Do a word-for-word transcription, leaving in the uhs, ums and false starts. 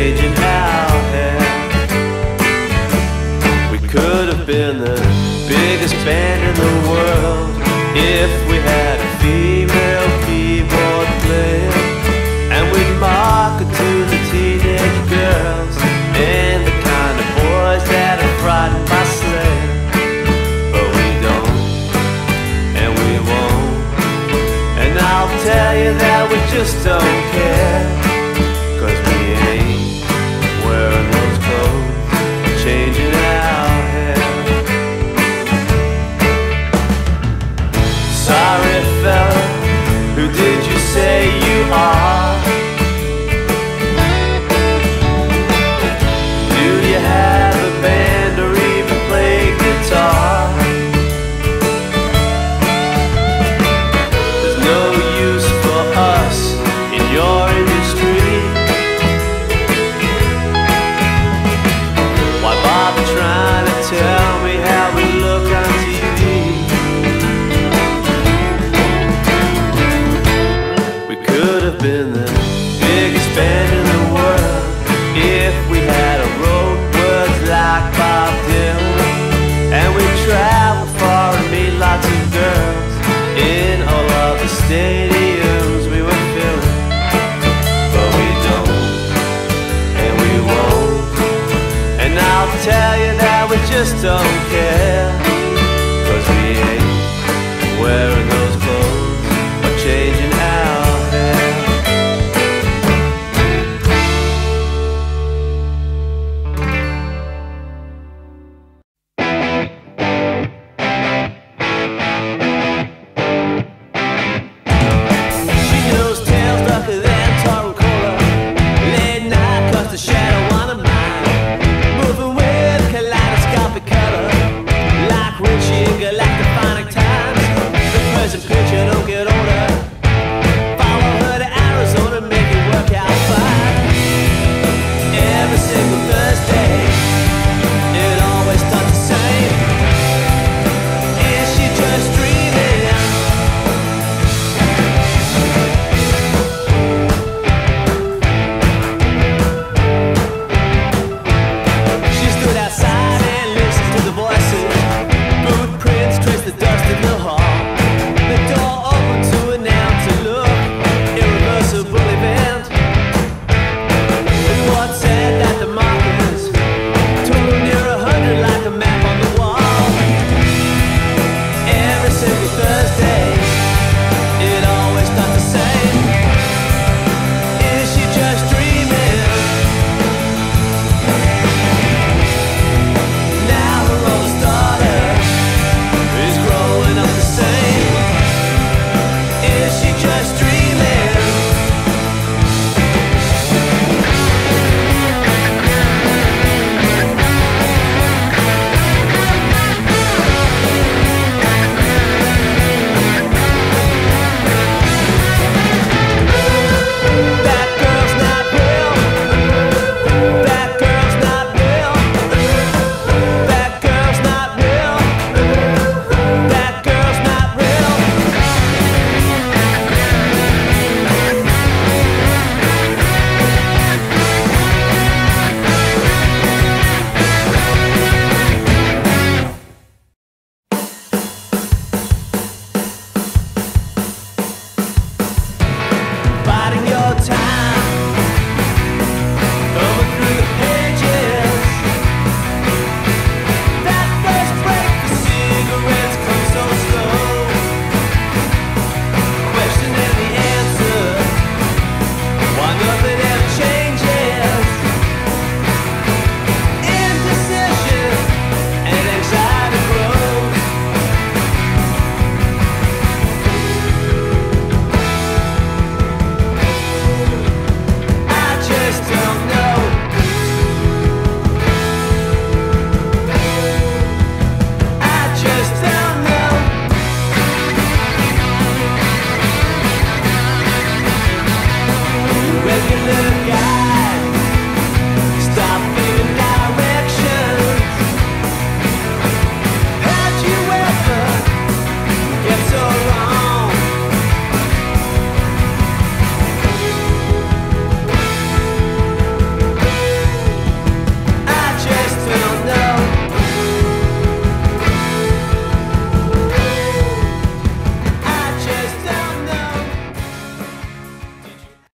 changing our hair. We could have been the biggest band in the world if we had a female keyboard player, and we'd market to the teenage girls and the kind of boys that are frightened by Slayer. But we don't, and we won't, and I'll tell you that we just don't care, 'cause we ain't wearing those clothes, changing our hair. Sorry fella, who did you say you are? Do you have a band or even play guitar? There's no use for us in your industry. Why bother trying to tell me how we look on T V? We could have been the biggest band in the world if we had a wrote words like Bob Dylan, and we traveled far and meet lots of girls in all of the stadiums we were filling. But we don't, and we won't, and I'll tell you that we just don't care.